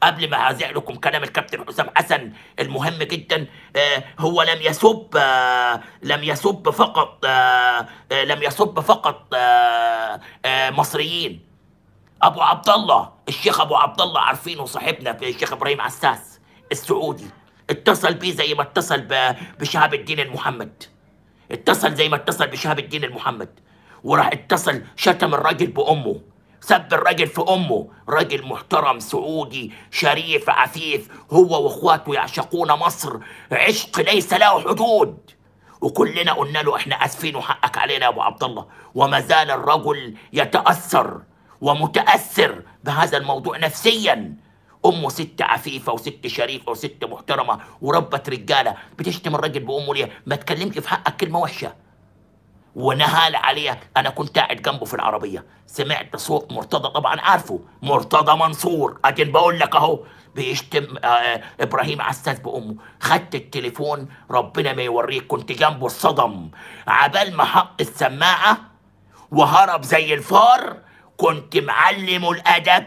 قبل ما هذيع لكم كلام الكابتن حسام حسن المهم جدا. هو لم يسب فقط مصريين. ابو عبد الله، الشيخ ابو عبد الله عارفينه، صاحبنا الشيخ ابراهيم عساس السعودي، اتصل بيه زي ما اتصل بشهاب الدين المحمد. اتصل زي ما اتصل بشهاب الدين المحمد، وراح اتصل شتم الراجل بامه، سب الراجل في امه. راجل محترم سعودي شريف عفيف، هو واخواته يعشقون مصر عشق ليس له حدود. وكلنا قلنا له احنا اسفين وحقك علينا يا ابو عبد الله، وما زال الرجل يتاثر ومتاثر بهذا الموضوع نفسيا. امه ست عفيفه وست شريفه وست محترمه وربت رجاله، بتشتم الراجل بامه ليه؟ ما تكلمش في حقك كلمه وحشه. ونهال عليه. انا كنت قاعد جنبه في العربيه، سمعت صوت مرتضى، طبعا عارفه مرتضى منصور، اجل بقول لك اهو بيشتم ابراهيم عساس بامه. خدت التليفون، ربنا ما يوريك، كنت جنبه الصدم، عبال ما حط السماعه وهرب زي الفار. كنت معلمه الادب،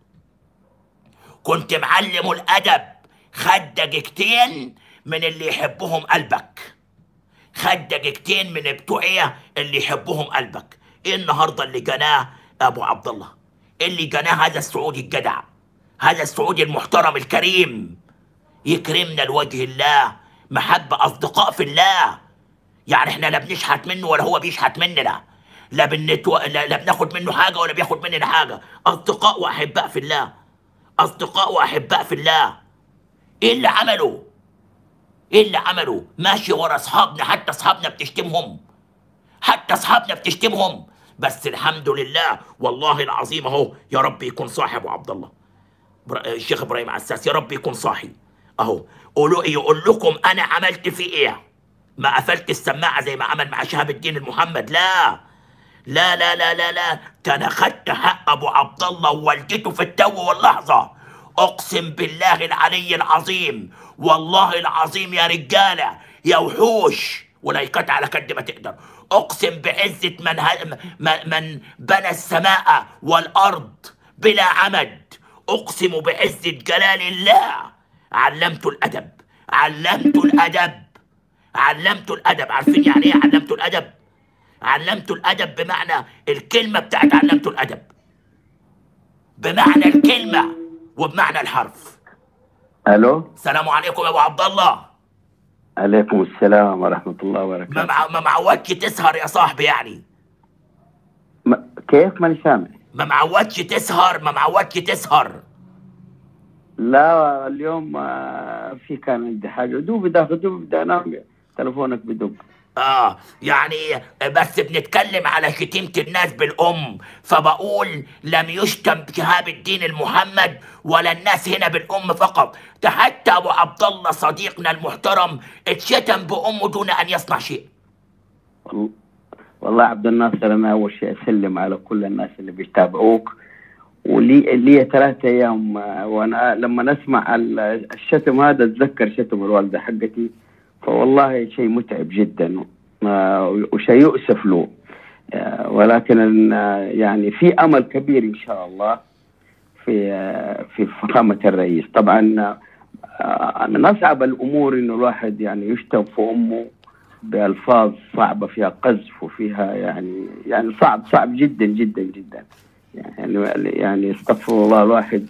كنت معلمه الادب. خد دقيقتين من اللي يحبهم قلبك، خد دقيقتين من بتوع ايه اللي يحبهم قلبك. ايه النهارده اللي جناه ابو عبد الله؟ إيه اللي جناه هذا السعودي الجدع، هذا السعودي المحترم الكريم، يكرمنا لوجه الله، محبه اصدقاء في الله. يعني احنا لا بنشحت منه ولا هو بيشحت مننا، لا بناخد منه حاجه ولا بياخد مننا حاجه. اصدقاء واحباء في الله، اصدقاء واحباء في الله. ايه اللي عمله؟ ايه اللي عمله؟ ماشي ورا اصحابنا، حتى اصحابنا بتشتمهم، حتى اصحابنا بتشتمهم. بس الحمد لله والله العظيم اهو، يا رب يكون صاحي ابو عبد الله الشيخ ابراهيم عساس، يا رب يكون صاحي اهو. يقول لكم انا عملت فيه ايه. ما قفلت السماعه زي ما عمل مع شهاب الدين المحمد، لا لا لا لا لا لا، ده انا خدت حق ابو عبد الله ووالدته في التو واللحظه. اقسم بالله العلي العظيم، والله العظيم يا رجاله يا وحوش، ولايكات على قد ما تقدر. اقسم بعزه من بنى السماء والارض بلا عمد، اقسم بعزه جلال الله. علمت الادب، علمت الادب، علمت الادب. عارفين يعني ايه علمت الادب؟ علمت الادب بمعنى الكلمه بتاعت علمت الادب، بمعنى الكلمه وبمعنى الحرف. الو، السلام عليكم يا ابو عبد الله. عليكم السلام ورحمة الله وبركاته. ما معودش تسهر يا صاحبي يعني؟ كيف؟ ماني سامع. ما معودش تسهر، ما معودش تسهر؟ لا اليوم في كان عندي حاجة، دوب بدي انام تلفونك بدق. يعني بس بنتكلم على شتيمة الناس بالأم، فبقول لم يشتم شهاب الدين المحمد ولا الناس هنا بالأم فقط، ده حتى أبو عبد الله صديقنا المحترم اتشتم بأمه دون أن يصنع شيء. والله عبد الناصر، أنا أول شيء أسلم على كل الناس اللي بيتابعوك، ولي 3 أيام وأنا لما نسمع الشتم هذا أتذكر شتم الوالدة حقتي، فوالله شيء متعب جدا وشيء يؤسف له. ولكن يعني في امل كبير ان شاء الله في فخامه الرئيس. طبعا من اصعب الامور انه الواحد يعني يشتم في امه بالفاظ صعبه، فيها قذف وفيها يعني صعب جدا جدا جدا. يعني استغفر الله الواحد.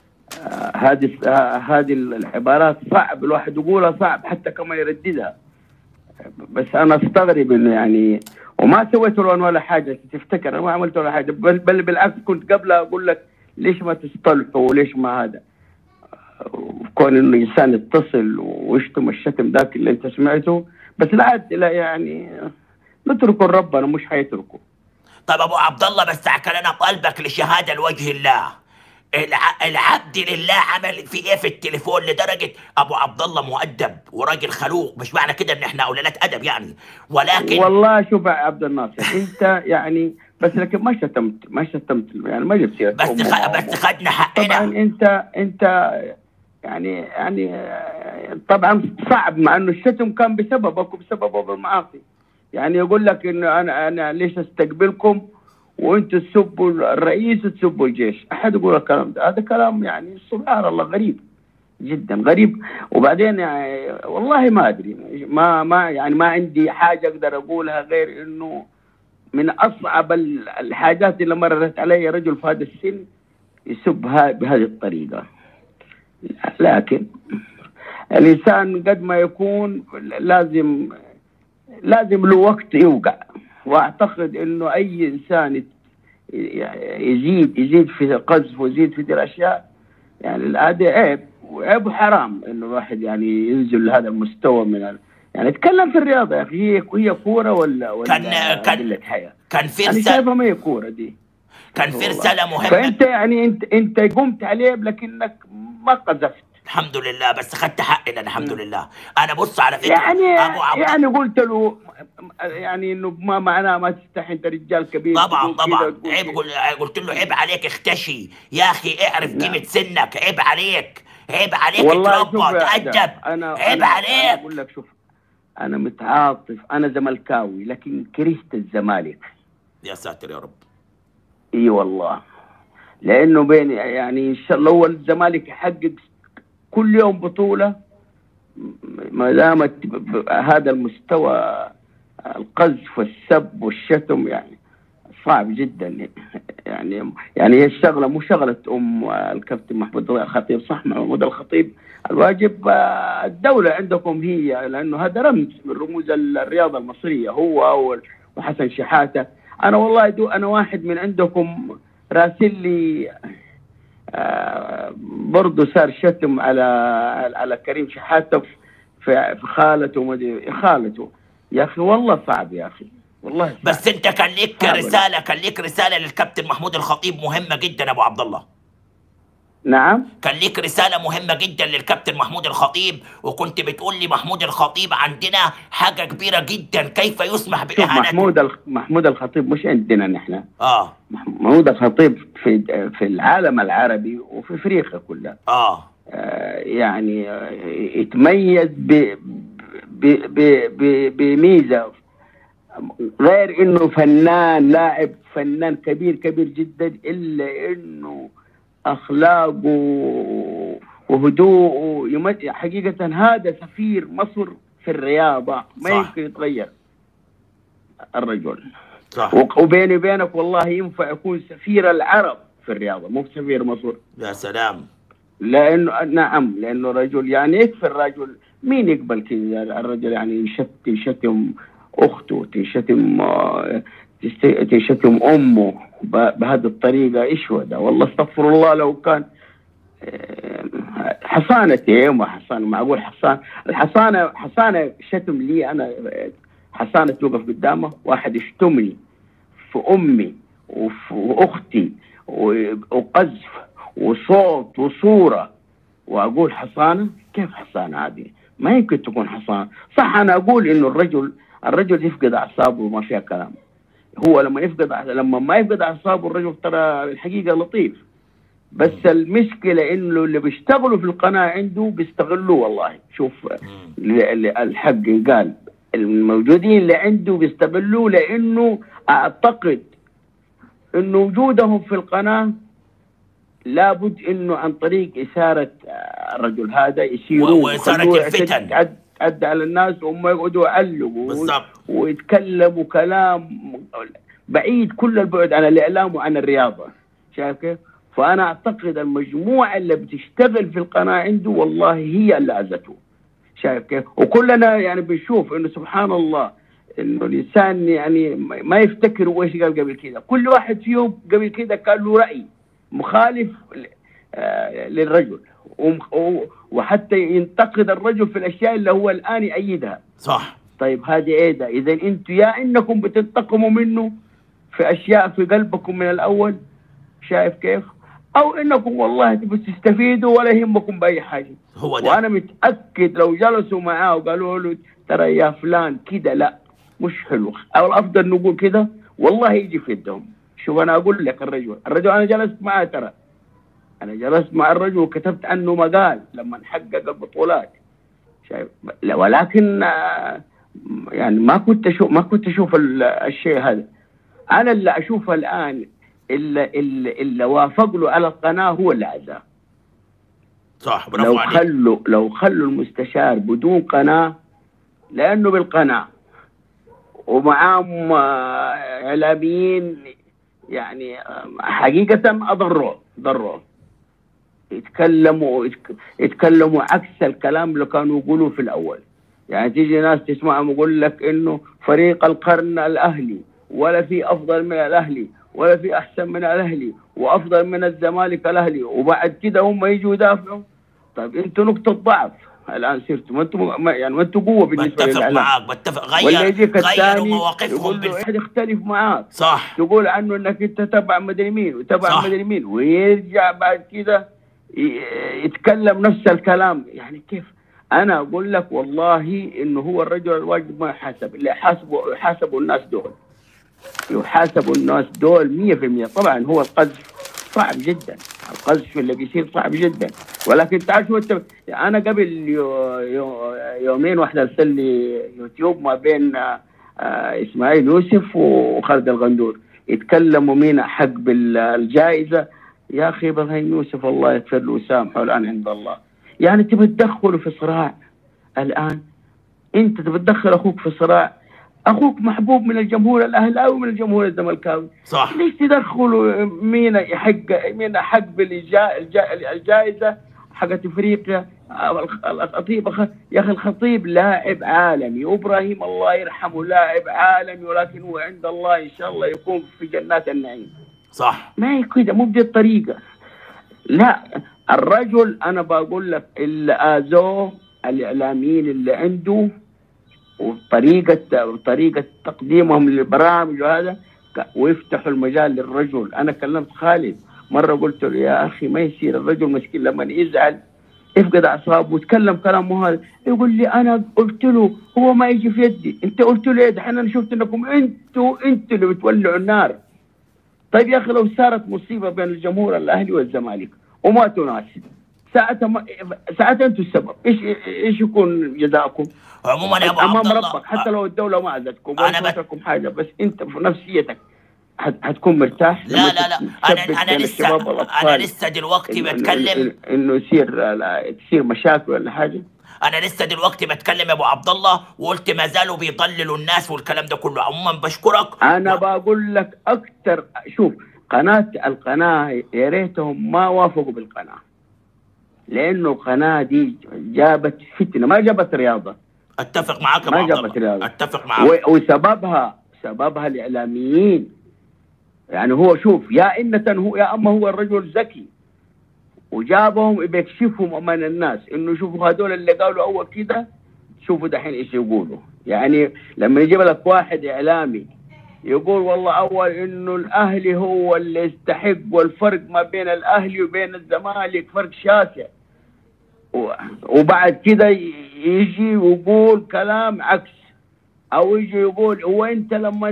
هذه العبارات صعب الواحد يقولها، صعب حتى كما يرددها. بس انا استغرب انه يعني وما سويت له ولا حاجه، تفتكر انا ما عملت ولا حاجه، بل بالعكس كنت قبلها اقول لك ليش ما تصطلحوا وليش ما هذا. كون انه انسان يتصل ويشتم الشتم ذاك اللي انت سمعته، بس لا يعني نتركه ربنا مش حيتركه. طب ابو عبد الله، بس كلنا قلبك لشهاده لوجه الله، العبد لله عمل في ايه في التليفون لدرجه ابو عبد الله مؤدب وراجل خلوق؟ مش معنى كده ان احنا اولاد ادب يعني، ولكن والله شوف يا عبد الناصر، انت يعني بس لكن ما شتمت يعني ما جبت سيره بس خدنا حقنا. طبعا انت يعني طبعا صعب، مع انه الشتم كان بسببك وبسبب ابو المعاصي. يعني يقول لك انه انا ليش استقبلكم وانتم تسبوا الرئيس وتسبوا الجيش. احد يقول الكلام ده؟ هذا كلام يعني سبحان الله غريب جدا، غريب. وبعدين يعني والله ما ادري، ما يعني ما عندي حاجه اقدر اقولها غير انه من اصعب الحاجات اللي مرت علي رجل في هذا السن يسب بهذه الطريقه. لكن الانسان قد ما يكون لازم له وقت يوقع، واعتقد انه اي انسان يزيد في القذف ويزيد في دي الاشياء، يعني هذا عيب، وعيب وحرام انه الواحد يعني ينزل لهذا المستوى من يعني اتكلم في الرياضه يا اخي. هي كوره ولا قله حياه؟ كان في انا شايفها ما هي كوره دي. كان في رساله مهمه. فانت يعني انت قمت عليه لكنك ما قذفت. الحمد لله، بس خدت حقنا الحمد لله. انا بص على فكره يعني قلت له يعني انه ما معناه ما تستحي، انت رجال كبير. طبعا عيب. قلت له عيب عليك اختشي يا اخي، اعرف قيمه سنك، عيب عليك والله تأدب. عيب عليك. انا اقول لك شوف، انا متعاطف، انا زملكاوي لكن كرهت الزمالك. يا ساتر يا رب. اي والله، لانه بين يعني ان شاء الله هو الزمالك يحقق كل يوم بطوله، ما دامت هذا المستوى القذف والسب والشتم يعني صعب جدا. يعني هي الشغله مو شغله الكابتن محمود الخطيب، صح محمود الخطيب، الواجب الدوله عندكم هي، لانه هذا رمز من رموز الرياضه المصريه، هو وحسن شحاته. انا والله انا واحد من عندكم راسل لي برضه صار شتم على كريم شحاته في خالته. يا اخي والله صعب يا اخي، والله صعب. بس انت كان ليك رساله للكابتن محمود الخطيب مهمه جدا يا ابو عبد الله. نعم، كان ليك رساله مهمه جدا للكابتن محمود الخطيب، وكنت بتقول لي محمود الخطيب عندنا حاجه كبيره جدا، كيف يسمح باهانته؟ محمود الخطيب مش عندنا نحن. محمود الخطيب في العالم العربي وفي افريقيا كلها. يعني يتميز بميزه، غير انه فنان لاعب فنان كبير جدا، الا انه اخلاقه وهدوءه حقيقه هذا سفير مصر في الرياضه، ما يمكن يتغير الرجل. صح. وبيني وبينك والله ينفع يكون سفير العرب في الرياضه، مو سفير مصر. يا سلام. لانه رجل يعني يكفي الرجل، مين يقبل كذا الرجل يعني يشتم اخته، تشتم امه بهذه الطريقه؟ ايش هو ده؟ والله استغفر الله. لو كان حصانتي معقول حصانه شتم لي انا، حصانه توقف قدامه واحد يشتمني في امي وفي اختي وقذف وصوت وصوره، واقول حصانه؟ كيف حصانه هذه؟ ما يمكن تكون حصانه. صح، انا اقول انه الرجل يفقد اعصابه وما فيها كلام. هو لما ما يفقد اعصابه الرجل ترى الحقيقه لطيف، بس المشكله انه اللي بيشتغلوا في القناه عنده بيستغلوه. والله شوف الحق قال، الموجودين اللي عنده بيستغلوه، لانه اعتقد انه وجودهم في القناه لابد انه عن طريق اثاره الرجل هذا يصيروا وإثارة الفتن تعدى على الناس، وهم يقعدوا يعلقوا ويتكلموا كلام بعيد كل البعد عن الاعلام وعن الرياضه. شايف كيف؟ فانا اعتقد المجموعه اللي بتشتغل في القناه عنده والله هي اللي اذته. شايف كيف؟ وكلنا يعني بنشوف انه سبحان الله انه الانسان يعني ما يفتكر هو ايش قال قبل كده. كل واحد فيهم قبل كده كان له راي مخالف للرجل، وحتى ينتقد الرجل في الاشياء اللي هو الان يأيدها. صح. طيب هذه ايه ده؟ اذا انتم يا انكم بتنتقموا منه في اشياء في قلبكم من الاول، شايف كيف؟ او انكم والله تبوا تستفيدوا ولا يهمكم باي حاجه. هو ده. وانا متاكد لو جلسوا معاه وقالوا له ترى يا فلان كده لا مش حلو، او الافضل نقول كده، والله يجي في يدهم. شوف انا اقول لك، الرجل انا جلست معاه، ترى انا جلست مع الرجل وكتبت عنه مقال لما نحقق البطولات. شايف؟ ولكن يعني ما كنت اشوف الشيء هذا. انا اللي اشوفه الان اللي وافق له على القناه هو اللي عزاه. صح، برافو عليك. لو خلوا المستشار بدون قناه، لانه بالقناه ومعاهم اعلاميين يعني حقيقه ضروه يتكلموا عكس الكلام اللي كانوا يقولوه في الاول. يعني تيجي ناس تسمعهم يقول لك انه فريق القرن الاهلي، ولا في افضل من الاهلي، ولا في احسن من الاهلي، وافضل من الزمالك الاهلي، وبعد كده هم يجوا يدافعوا. طيب انتوا نقطه ضعف الان صرتوا، ما انتوا قوه بالنسبه بتفق للاعلام. معاك، بتفق. ولا يجيك غيروا الثاني مواقفهم يقول له احد يختلف معاك، صح تقول عنه انك انت تبع مدري مين وتبع صح. مدري مين، ويرجع بعد كده يتكلم نفس الكلام. يعني كيف؟ انا اقول لك والله انه هو الرجل الواجب ما يحاسب، اللي يحاسبوا الناس دول، يحاسبوا الناس دول 100%. طبعا هو القذف صعب جدا، القذف اللي بيصير صعب جدا، ولكن تعال شو انت. انا قبل يومين واحده ارسل لي يوتيوب ما بين اسماعيل يوسف وخالد الغندور يتكلموا مين حق بالجائزه. يا اخي ابراهيم يوسف الله يغفر له ويسامحه الان عند الله. يعني تبي تدخله في صراع الان؟ انت تبي تدخل اخوك في صراع؟ اخوك محبوب من الجمهور الاهلاوي ومن الجمهور الزملكاوي، صح. ليش تدخلوا مين حق بالجائزه حقت افريقيا؟ الخطيب يا اخي الخطيب لاعب عالمي، وابراهيم الله يرحمه لاعب عالمي، ولكن هو عند الله ان شاء الله يكون في جنات النعيم. صح. ما هي كده، مو بدي الطريقه. لا، الرجل انا بقول لك اللي اذوه الاعلاميين اللي عنده وطريقه تقديمهم للبرامج وهذا، ويفتحوا المجال للرجل. انا كلمت خالد مره قلت له يا اخي ما يصير، الرجل مسكين لما يزعل يفقد اعصابه ويتكلم كلام مهذا. يقول لي انا قلت له هو ما يجي في يدي، انت قلت له ايه دحين؟ انا شفت انكم انتوا اللي بتولعوا النار. طيب يا اخي لو صارت مصيبه بين الجمهور الاهلي والزمالك وماتوا ناس، ساعتها انتوا السبب، ايش يكون جزاءكم؟ عموما يا ابو امام عبد الله، ربك، حتى لو الدوله ما اذتكم ولا فاتكم حاجه، بس انت في نفسيتك هتكون مرتاح. لا لا لا، انا لسه دلوقتي بتكلم انه تصير مشاكل ولا حاجه. انا لسه دلوقتي بتكلم يا ابو عبد الله، وقلت ما زالوا بيضللوا الناس والكلام ده كله. عموما بشكرك. انا بقول لك اكثر، شوف القناه يا ريتهم ما وافقوا بالقناه، لانه القناه دي جابت فتنه ما جابت رياضه. اتفق معاك يا ابو عبد الله، اتفق معاك. وسببها الاعلاميين. يعني هو شوف، يا اما هو الرجل ذكي وجابهم بيكشفهم امام الناس انه شوفوا هذول اللي قالوا اول كده، شوفوا دحين ايش يقولوا. يعني لما يجيب لك واحد اعلامي يقول والله اول انه الاهلي هو اللي يستحق، والفرق ما بين الاهلي وبين الزمالك فرق شاسع، وبعد كده يجي ويقول كلام عكس، او يجي يقول هو انت لما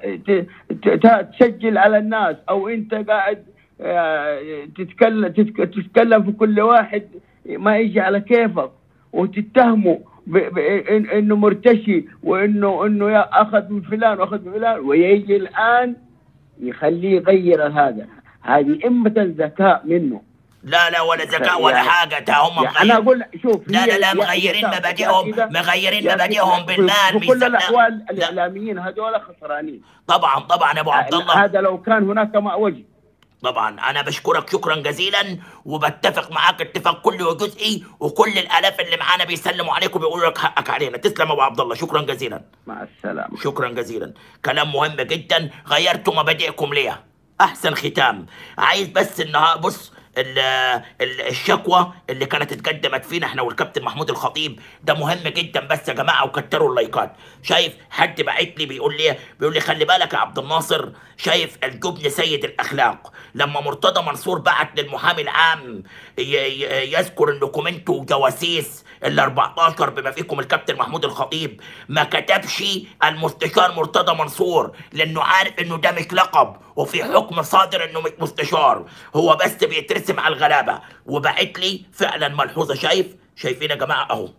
تسجل على الناس، او انت قاعد تتكلم في كل واحد ما يجي على كيفك، وتتهمه انه مرتشي، وانه اخذ من فلان واخذ من فلان، ويجي الان يخليه يغير هذا. هذه امة ذكاء منه. لا ولا ذكاء ولا حاجه، ده هم انا اقول شوف، لا مغيرين مبادئهم بالمال. في كل الاحوال الاعلاميين هذول خسرانين. طبعا يا ابو عبد الله، هذا لو كان هناك ماء وجه. طبعا انا بشكرك شكرا جزيلا، وبتفق معاك اتفاق كلي وجزئي، وكل الالاف اللي معانا بيسلموا عليك وبيقولوا لك حقك علينا. تسلم يا ابو عبد الله، شكرا جزيلا. مع السلامه. شكرا جزيلا، كلام مهم جدا. غيرتوا مبادئكم ليه؟ احسن ختام. عايز بس انها بص الشكوى اللي كانت اتقدمت فينا احنا والكابتن محمود الخطيب ده مهم جدا، بس يا جماعه وكتروا اللايكات. شايف حد بعت لي بيقول لي خلي بالك يا عبد الناصر، شايف الجبن سيد الاخلاق. لما مرتضى منصور بعت للمحامي العام يذكر انكم انتوا جواسيس ال 14 بما فيكم الكابتن محمود الخطيب، ما كتبش المستشار مرتضى منصور، لانه عارف انه ده مش لقب وفي حكم صادر انه مش مستشار، هو بس بيترسم على الغلابه. وبعت لي فعلا ملحوظه، شايفين يا جماعه اهو،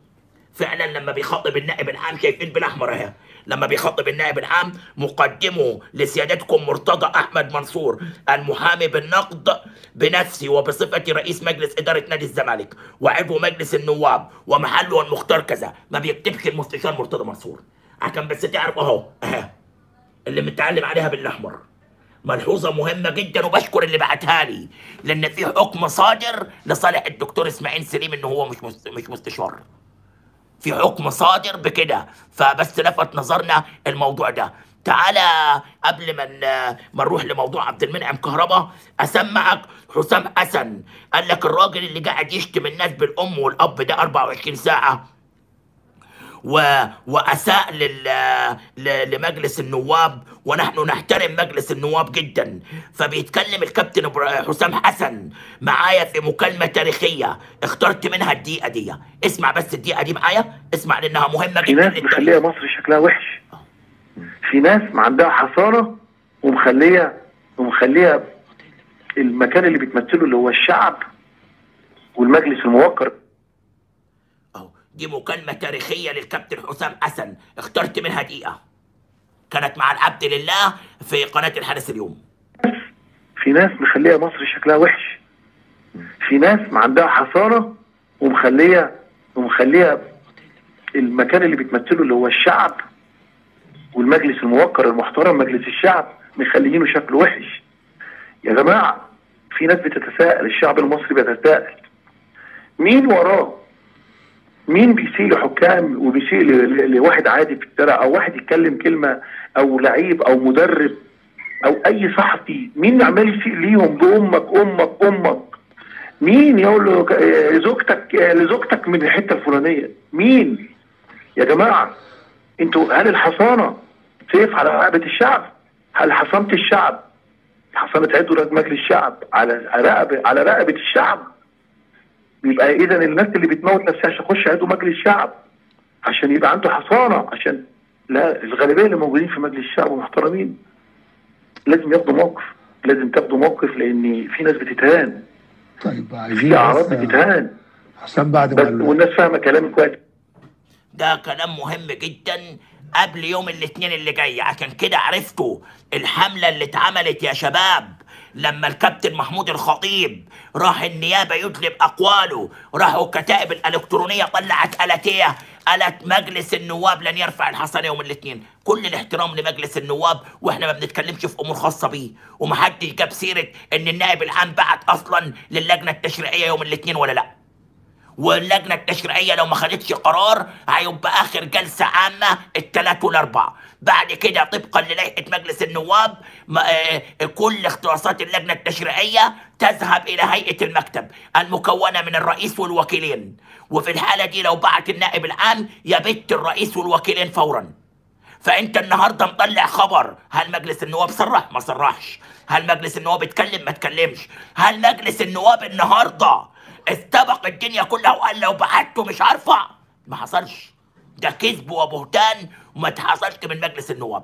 فعلا لما بيخاطب النائب العام شايفين بالاحمر اهي، لما بيخاطب النائب العام مقدمه لسيادتكم مرتضى احمد منصور المحامي بالنقد بنفسي وبصفتي رئيس مجلس اداره نادي الزمالك وعضو مجلس النواب ومحله المختار كذا، ما بيكتبش المستشار مرتضى منصور. عشان بس تعرف اهو اهي اللي متعلم عليها بالاحمر. ملحوظه مهمه جدا وبشكر اللي بعتها لي، لان في حكم صادر لصالح الدكتور اسماعيل سليم ان هو مش مستشار. في حكم صادر بكده، فبس لفت نظرنا الموضوع ده. تعالى قبل ما نروح لموضوع عبد المنعم كهربا اسمعك حسام حسن. قال لك الراجل اللي قاعد يشتم الناس بالام والاب ده 24 ساعه واساء لمجلس النواب، ونحن نحترم مجلس النواب جدا. فبيتكلم الكابتن حسام حسن معايا في مكالمه تاريخيه اخترت منها الدقيقه دي. اسمع بس الدقيقه دي معايا، اسمع لانها مهمه جدا. في ناس مخليه مصر شكلها وحش، في ناس ما عندها حصانه ومخليه المكان اللي بتمثله اللي هو الشعب والمجلس الموقر. دي مكالمة تاريخية للكابتن حسام حسن اخترت منها دقيقة، كانت مع العبد لله في قناة الحدث اليوم. في ناس مخليه مصر شكلها وحش، في ناس ما عندها حصانة ومخليه المكان اللي بتمثله اللي هو الشعب والمجلس الموقر المحترم مجلس الشعب مخليينه شكله وحش. يا جماعة في ناس بتتساءل، الشعب المصري بيتساءل مين وراه؟ مين بيسيء لحكام وبيسيء لواحد عادي في الشارع او واحد يتكلم كلمه او لعيب او مدرب او اي صحفي؟ مين عمال يسيء ليهم بامك؟ مين يقول له لزوجتك من الحته الفلانيه؟ مين يا جماعه؟ انتوا هل الحصانه سيف على رقبه الشعب؟ هل حصانه الشعب حصانه عضو مجلس الشعب على رقبه الشعب؟ يبقى اذا الناس اللي بتموت نفسها عشان يخش عضو مجلس الشعب عشان يبقى عنده حصانه، عشان لا، الغالبيه اللي موجودين في مجلس الشعب محترمين. لازم ياخدوا موقف، لازم تاخدوا موقف، لان في ناس بتتهان. طيب عايزين في اعراض بتتهان حسام بعد ما والناس فاهمه كلامي كويس. ده كلام مهم جدا قبل يوم الاثنين اللي جاي. عشان كده عرفتوا الحمله اللي اتعملت يا شباب لما الكابتن محمود الخطيب راح النيابه يطلب اقواله، راحوا الكتائب الالكترونيه طلعت الاتيه، قالت مجلس النواب لن يرفع الحصانه يوم الاثنين. كل الاحترام لمجلس النواب، واحنا ما بنتكلمش في امور خاصه بيه، ومحدش جاب سيره ان النائب العام بعت اصلا للجنه التشريعيه يوم الاثنين ولا لا. واللجنه التشريعيه لو ما خدتش قرار هيبقى اخر جلسه عامه الثلاث والاربع. بعد كده طبقا للائحه مجلس النواب كل اختصاصات اللجنه التشريعيه تذهب الى هيئه المكتب المكونه من الرئيس والوكيلين، وفي الحاله دي لو بعت النائب العام يبت الرئيس والوكيلين فورا. فانت النهارده مطلع خبر، هل مجلس النواب صرح؟ ما صرحش. هل مجلس النواب اتكلم؟ ما اتكلمش. هل مجلس النواب النهارده استبق الدنيا كلها وقال لو بعته مش هرفع؟ ما حصلش. ده كذب وبهتان وما حصلش من مجلس النواب.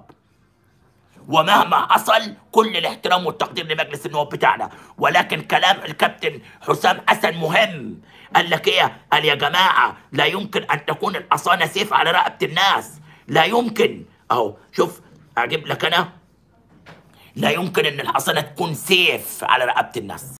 ومهما حصل كل الاحترام والتقدير لمجلس النواب بتاعنا، ولكن كلام الكابتن حسام حسن مهم. قال لك ايه؟ قال يا جماعه لا يمكن ان تكون الحصانه سيف على رقبه الناس، لا يمكن. اهو شوف اجيب لك انا، لا يمكن ان الحصانه تكون سيف على رقبه الناس.